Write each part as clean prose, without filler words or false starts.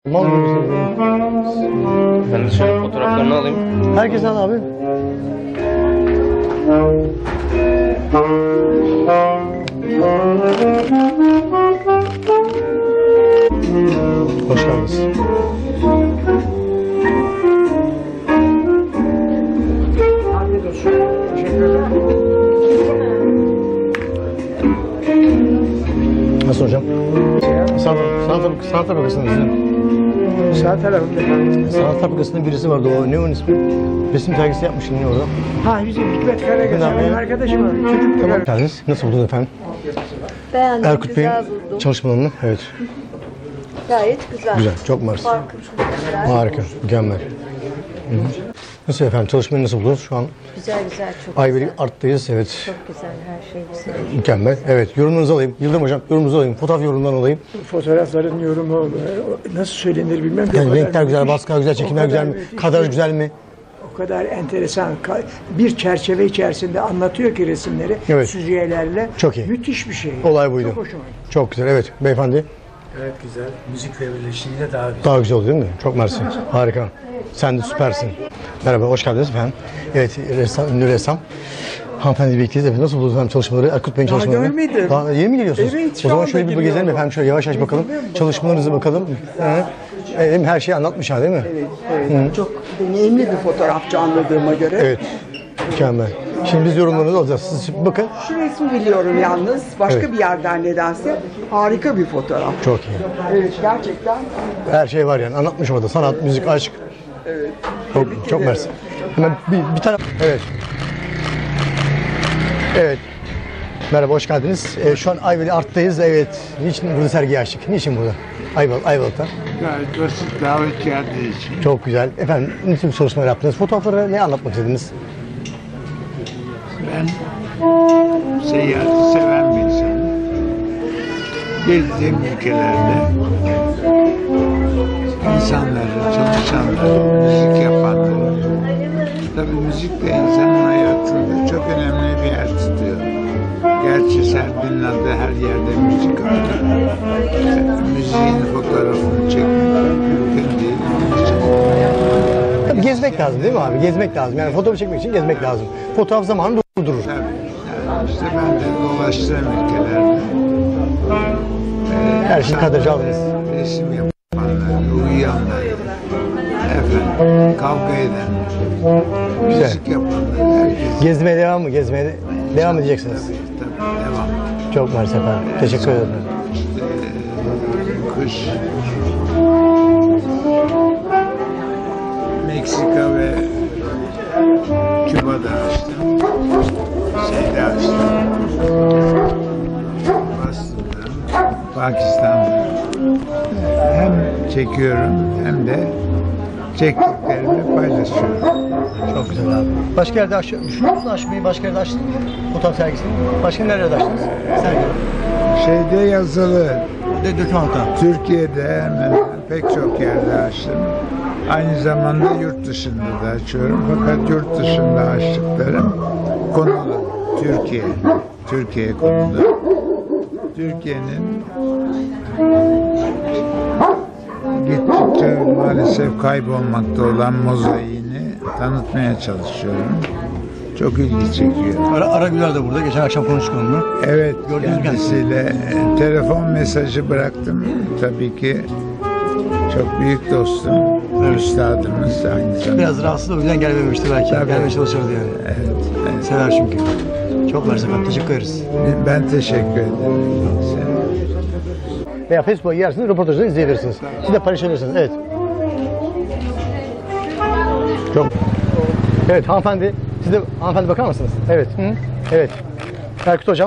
Mal gibi misin? Ben de şöyle fotoğraflarını alayım. Herkes al abi. Hoş geldiniz. Afiyet olsun. Teşekkür ederim. Nasıl hocam? Sanat tabakasında bizim. Sağ tarafımda. Sanat tabakasında birisi vardı. O ne onun ismi? Resim sergisi yapmışsın ya orada. Ha bizim Hikmet Karagöz. Tamam. Benim arkadaşım var. Çocukluk Tamam. arkadaşım. Geldiniz. Nasıl buldunuz efendim? Beğendim, Erkut Bey'in güzel buldum. çalışmalarını. Evet. Gayet güzel. Güzel. Çok mersi. Farklı, güzel. Harika. Mükemmel. Hı-hı. Nasıl efendim? Çalışmayı nasıl buldunuz? Şu an Güzel, çok Ayveli güzel. Art'tayız. Evet. Çok güzel, her şey güzel. Mükemmel. Evet. Yorumunuzu alayım. Yıldırım Hocam yorumunuzu alayım. Fotoğraf yorumundan alayım. Fotoğrafların yorumu nasıl söylenir bilmem. Yani O kadar renkler güzel, müthiş, baskılar güzel, o çekimler kadar güzel mi? müthiş, Kadraj güzel mi? O kadar enteresan. Bir çerçeve içerisinde anlatıyor ki resimleri. Evet. Süzgeçlerle. Çok iyi. Müthiş bir şey. Olay buydu. Çok hoşuma gitti. Çok güzel. Evet. Beyefendi Evet güzel. Müzikle birleşince daha güzel. daha güzel oldu değil mi? Çok mersi. Harika. Sen de süpersin. Merhaba, hoş geldiniz efendim. Evet, ünlü ressam. Hanımefendi birlikteyiz. Evet, nasıl buldunuz efendim çalışmaları? Erkut Bey'in çalışmalarını. görmedim. Daha yeni mi geliyorsunuz? Evet, O şu zaman anda şöyle bir gezelim geliyorum. efendim. Şöyle yavaş yavaş bakalım. Çalışmalarınızı bakalım. Her şeyi anlatmış ha değil mi? Evet, çok deneyimli bir fotoğrafçı anladığıma göre. Evet. Mükemmel. Şimdi biz yorumlarınızı alacağız. Siz bakın. Şu resmi biliyorum yalnız. Başka Evet. bir yerden nedense harika bir fotoğraf. Çok iyi. Evet, gerçekten. Her şey var yani. Anlatmış orada. Sanat, müzik, aşk. Çok mersi. Hemen bir taraf. Evet. Evet. Merhaba, hoş geldiniz. Şu an Ayveli Art'tayız. Evet. Niçin burada sergiye açtık? Niçin burada? Ayvalık'ta. Gayet basit davet geldiği için. Çok güzel. Efendim, niçin bu çalışmalar yaptınız? Fotoğraflara ne anlatmak istediniz? Ben seyahati seven bir insanım. Gezdiğim ülkelerde insanları, çalışanları, müzik yapanları, tabii müzik de insanın hayatında çok önemli bir yer tutuyor. Gerçi Serpil'in adı her yerde müzik var. Müziğin fotoğrafını çekmek mümkün değil. Onun için Tabii gezmek lazım değil mi abi? Gezmek lazım. Yani fotoğraf çekmek için gezmek lazım. Fotoğraf zamanı durdurur. tabii. Yani işte ben de dolaştığım ülkelerde Her şeyi kadraja aldınız. resim yapanlar, uyuyanlar, efendim, kavga edenler, müzik yapanlar, herkes. Gezmeye devam mı? Gezmeye devam edeceksiniz. Tabii, devam. Çok mersi efendim. Teşekkür ederim. Kış, Meksika ve Küba'da açtım. Şeyde açtım. Boston'da, Pakistan'da. Hem çekiyorum hem de çektiklerimi paylaşıyorum. Çok güzel abi. Başka yerde düşünüyor musun açmayı? Başka yerde açtın mı? Fotoğraf sergisini. Başka nerede açtınız? Sergi. Şeyde yazılı, Dokümanta. Türkiye'de hemen hemen pek çok yerde açtım. Aynı zamanda yurt dışında da açıyorum. Fakat yurt dışında açtıklarım konulu. Türkiye konulu. Türkiye'nin gittikçe maalesef kaybolmakta olan mozaiğini tanıtmaya çalışıyorum. Çok ilgi çekiyor. Ara Güler de burada. Geçen akşam konuştuk onunla. Evet, Gördünüz mü kendisiyle telefon mesajı bıraktım. Tabii ki çok büyük dostum, üstadımız aynı zamanda. Biraz rahatsız o yüzden gelmemişti belki. Tabii. Gelmeye çalışırdı yani. Evet. Sever çünkü. Çok mersi efendim. Teşekkür ederiz. Ben teşekkür ederim. Veya Facebook'a girersiniz, röportajını izleyebilirsiniz. Siz de paylaşabilirsiniz. Evet. Çok. Evet hanımefendi. Siz de hanımefendi bakar mısınız? Evet. Hı. Evet. Erkut hocam.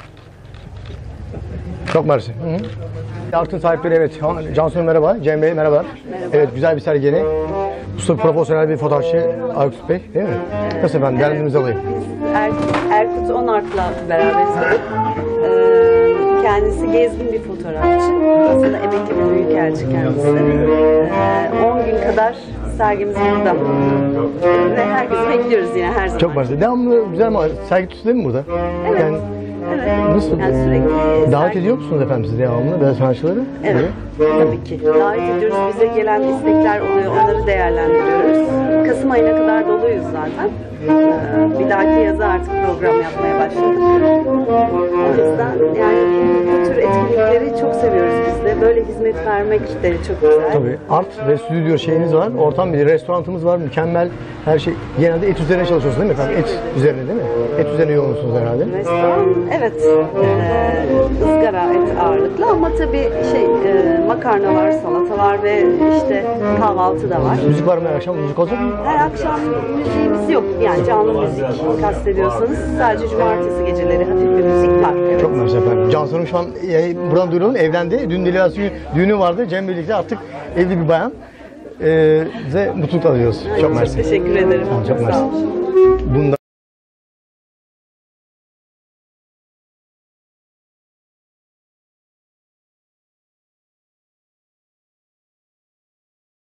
Çok mersi. Hı. Art'ın sahipleri evet. Cansu merhaba. Cem Bey merhaba. Evet güzel bir sergi yeni. Usta profesyonel bir fotoğrafçı Erkut Bey değil mi? Nasıl efendim? Değerlendirmenizi alayım. Erkut Onart'la beraberiz. Kendisi gezgin bir fotoğrafçı. Aslında emekli bir büyükelçi kendisi. 10 gün kadar sergimiz burada. Ve herkesi bekliyoruz yine her zaman. Çok mersi. Devamlı güzel mi? Sergi tutuyor değil mi burada? Evet. Yani Evet. Nasıl? Yani sürekli Davet ediyor musunuz efendim siz devamlı böyle sanatçıları? Evet, tabii ki. Davet ediyoruz. Bize gelen istekler oluyor. Onları değerlendiriyoruz. Kasım ayına kadar doluyuz zaten. Bir dahaki yaza artık program yapmaya başladık. O yüzden yani bu tür etkinlikleri çok seviyoruz biz de. Böyle hizmet vermek de çok güzel. Tabii. Art ve stüdyo şeyiniz var. Ortam bir restoranımız var. Mükemmel her şey. Genelde et üzerine çalışıyorsunuz değil mi efendim? Et üzerine değil mi? Et üzerine yoğunlusunuz herhalde. Restoran, evet, ızgara et ağırlıklı ama tabii makarna var, salata var ve işte kahvaltı da var. Müzik var mı her akşam? Müzik olacak mı? Her akşam müziğimiz yok. Yani canlı müzik kastediyorsanız sadece cumartesi geceleri hafif bir müzik var. Evet. Çok mersi efendim. Cansu Hanım şu an buradan duyuralım evlendi. Dün Dilara düğünü vardı. Cem birlikte artık evli bir bayan. Size mutluluk alıyoruz. Çok mersi. Teşekkür ederim. Çok mersi. Sağ olun. Bunda